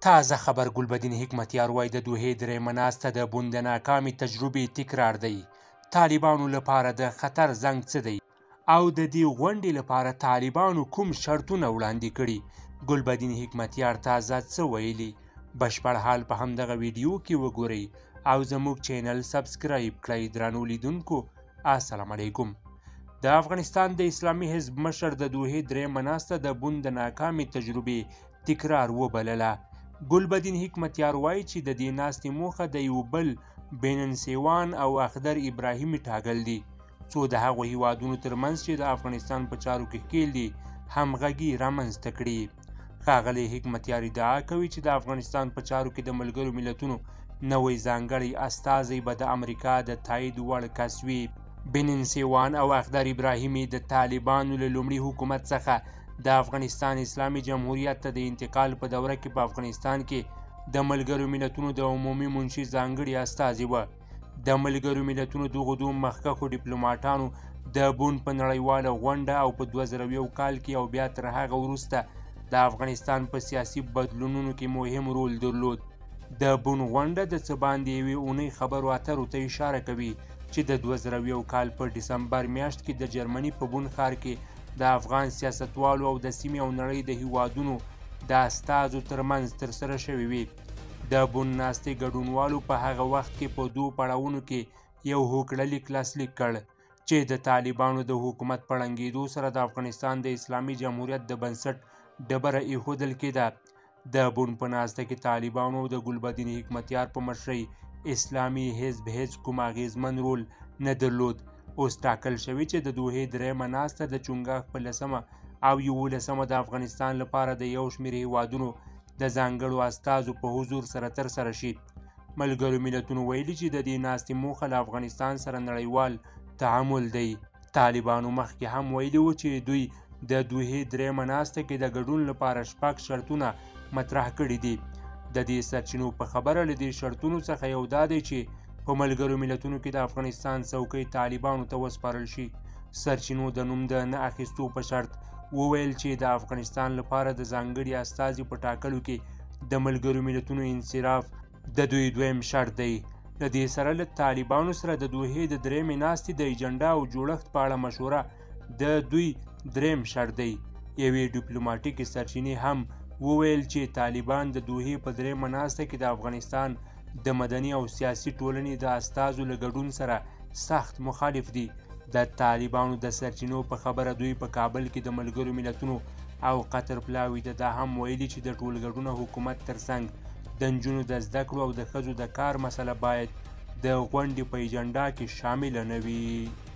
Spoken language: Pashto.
تازه خبر ګلبدین حکمتیار وایي د دوحې درېیمه ناسته د بن د ناکامې تجربې تکرار دی. طالبانو لپاره د خطر زنګ څه دی او د دې غونډې لپاره طالبانو کوم شرطونه وړاندې کړي؟ ګلبدین حکمتیار تازه څه ویلي؟ بشپړ حال په همدغه ویډیو کې وګورئ او زموږ چینل سبسکرایب کړئ. درنو لیدونکو السلام علیکم. د افغانستان د اسلامي حزب مشر د دوحې درېیمه ناسته د بن د ناکامې تجربې تکرار وبلله. ګلبدین حکمتیار وایي چې د دې ناستې موخه د یو بل بینن سیوان او اخدر ابراهیمي ټاکل دي، څو د هغو هیوادونو ترمنځ چې د افغانستان په چارو کې ښکیل دي همغږي رامنځته کړي. ښاغلی حکمتیار ادعا کوي چې د افغانستان په چارو کې د ملګرو ملتونو نوی ځانګړی استازی به د امریکا د تایید وړ کس وي. بینن سیوان او اخدر ابراهیمي د طالبانو له لومړي حکومت څخه د افغانستان اسلامي جمهوریت ته د انتقال په دوره کې په افغانستان کې د ملګرو ملتونو د عمومي منشي ځانګړي استازي وه. د ملګرو ملتونو دغو دوه مخکښو ډیپلوماټانو د بن په نړیواله غونډه او په 2001 کال کې او بیا تر هغه وروسته د افغانستان په سیاسي بدلونونو کې مهم رول درلود. د بن غونډه د څه باندې یوې اونۍ خبرو اترو ته اشاره کوي چې د 2001 کال په ډسمبر میاشت کې د جرمني په بن ښار کې د افغان سیاستوالو او د سیمې او نړۍ د هیوادونو د استازو ترمنځ ترسره شوې وي. د بن ناستې ګډونوالو په هغه وخت کې په دوو پړاوونو کې یو هوکړه لیک لاسلیک کړ چې د طالبانو د حکومت په ړنګېدو سره د افغانستان د اسلامي جمهوریت د بنسټ ډبره ایښودل کېده. د بن په ناسته کې طالبانو د ګلبدین حکمتیار په مشرۍ اسلامي حزب هیڅ کوم اغیزمن رول نه درلود. اوس ټاکل شوي چې د دوحې درېیمه ناسته د چونګاښ په 10 او 11 د افغانستان لپاره د یو شمېر هیوادونو د ځانګړو استازو په حضور سره ترسره شي. ملګرو ملتونو ویلي چې د دې ناستې موخه له افغانستان سره نړیوال تعامل دی. طالبانو مخکې هم ویلي وو چې دوی د دوحې درېیمه ناسته کې د ګډون لپاره 6 شرطونه مطرح کړي دي. د دې سرچینو په خبره له دې شرطونو څخه یو دا دی چې په ملګرو ملتونو کې د افغانستان څوکۍ طالبانو ته وسپارل شي. سرچینو د نوم د نه اخیستو په شرط وویل چې د افغانستان لپاره د ځانګړي استازي په ټاکلو کې د ملګرو ملتونو انصراف د دوی دویم شرط دی. له دې سره له طالبانو سره د دوحې د درېیمې ناستې د ایجنډا او جوړښت په اړه مشوره د دوی درېیم شرط دی. یوې ډیپلوماټیکې سرچینې هم وویل چې طالبان د دوحې په درېیمه ناسته کې د افغانستان د مدني او سیاسي ټولنې د استازو له ګډون سره سخت مخالف دي. د طالبانو د سرچینو په خبره دوی په کابل کې د ملګرو ملتونو او قطر پلاوي ته دا هم ویلي چې د ټولګډونه حکومت ترڅنګ د نجونو د زده کړو او د ښځو د کار مسله باید د غونډې په ایجنډا کې شامله نه وي.